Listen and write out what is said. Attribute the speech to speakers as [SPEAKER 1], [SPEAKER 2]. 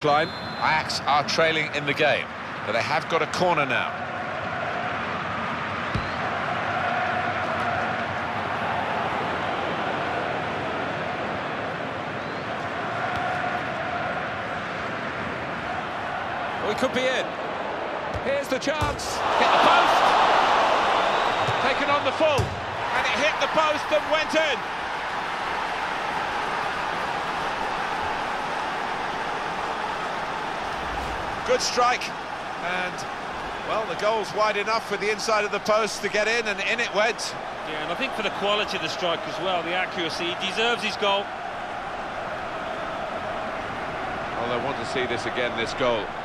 [SPEAKER 1] line.
[SPEAKER 2] Ajax are trailing in the game, but they have got a corner now.
[SPEAKER 1] We could be in. Here's the chance. Hit the post. Taken on the full. And it hit the post and went in.
[SPEAKER 2] Good strike. And, well, the goal's wide enough for the inside of the post to get in, and in it went.
[SPEAKER 3] Yeah, and I think for the quality of the strike as well, the accuracy, he deserves his goal.
[SPEAKER 2] Well, I want to see this again, this goal.